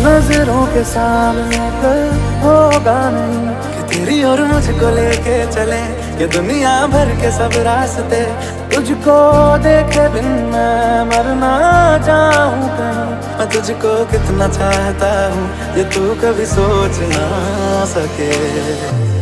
नजरों के सामने कल होगा नहीं कि तेरी और मुझको लेके चले ये दुनिया भर के सब रास्ते। तुझको देखे बिन मैं मर ना जाऊं कहीं, मैं तुझको कितना चाहता हूँ ये तू कभी सोच ना सके।